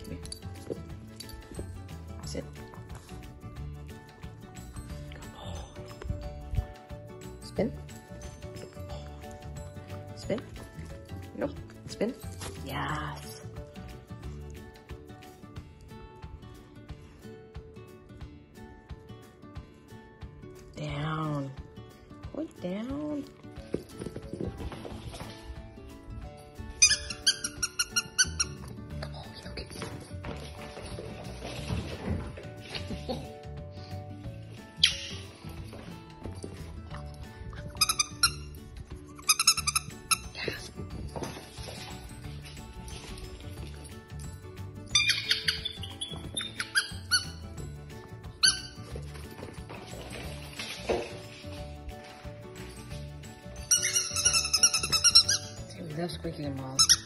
Sit. Spin. Spin. Nope. Spin. Yes. Down. Point down. Come on, Yogi. Yes. He loves squeaking them all.